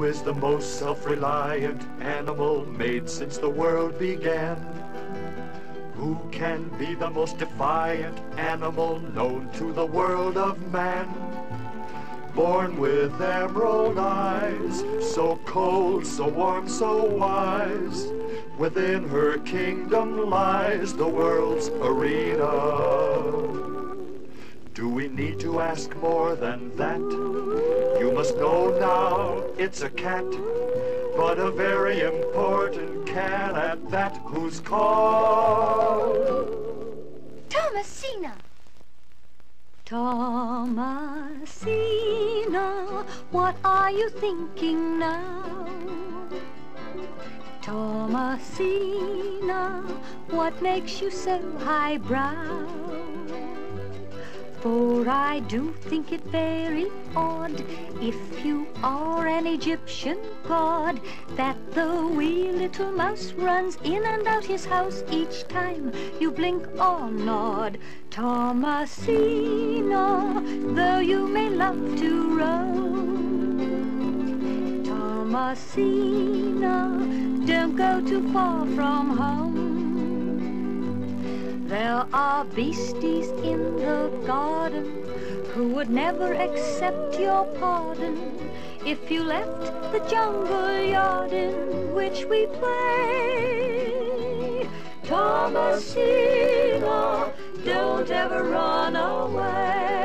is the most self-reliant animal made since the world began? Who can be the most defiant animal known to the world of man? Born with emerald eyes, so cold, so warm, so wise, within her kingdom lies the world's arena. Do we need to ask more than that? You must know now it's a cat, but a very important cat at that, who's called Thomasina. Thomasina, what are you thinking now? Thomasina, what makes you so highbrow? For I do think it very odd, if you are an Egyptian god, that the wee little mouse runs in and out his house each time you blink or nod. Thomasina, though you may love to roam, Thomasina, don't go too far from home. There are beasties in the garden who would never accept your pardon if you left the jungle yard in which we play. Thomasina, don't ever run away.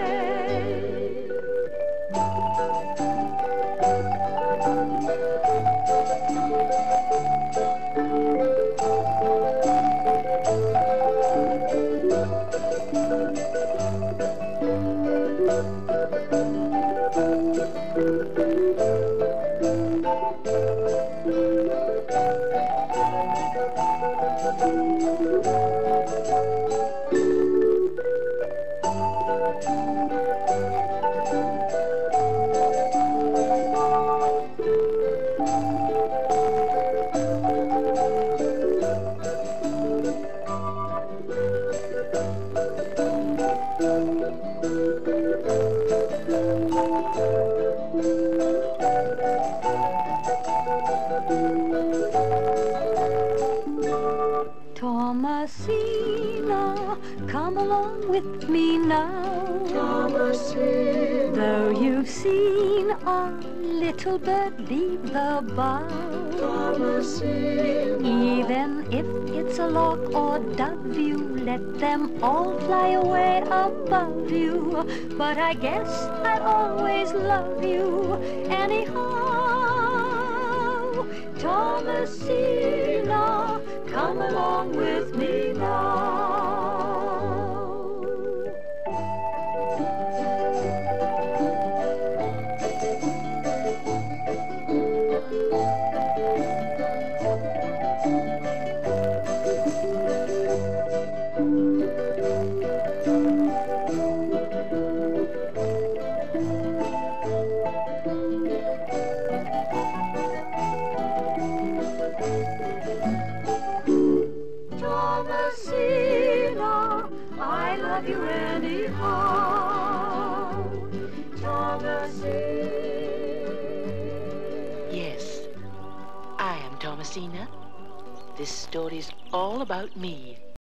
Thomasina, come along with me now. Thomasina, though you've seen a little bird leave the bough, Thomasina, even if it's a lark or dove, you let them all fly away above you. But I guess I'll always love you anyhow. Thomasina, come along with me now. Thomasina, I love you anyhow. Thomasina. Yes, I am Thomasina. This story's all about me.